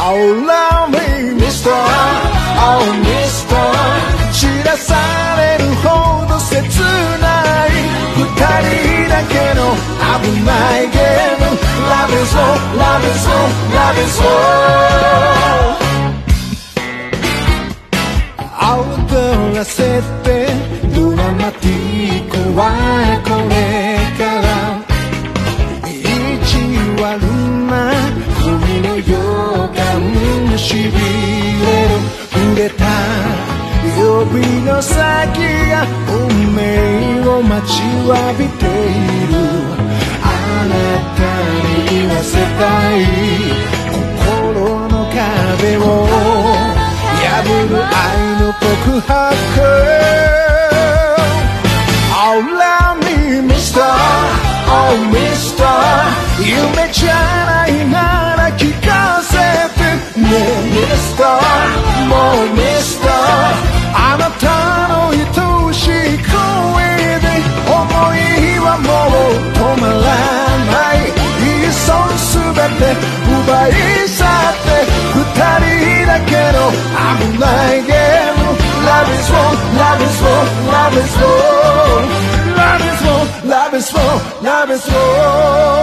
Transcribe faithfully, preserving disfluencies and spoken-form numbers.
Oh love me mister Oh mister 知らされるほど切ない二人だけの危ないゲーム Love is war Love is war Love is war 踊らせてドラマティックはこれから意地悪な恋の予感にしびれる触れた指の先が運命を待ちわびているあなたに言わせたい心の壁を破る愛の告白 Oh love me mister Oh mister 夢じゃないなら聞かせてね Mister もう Mister あなたの愛しい声で思いはもう止まらないいっそすべて奪い去って二人だけの危ないゲーム Love is war Love is war Love is war Love is war Love is war Love is war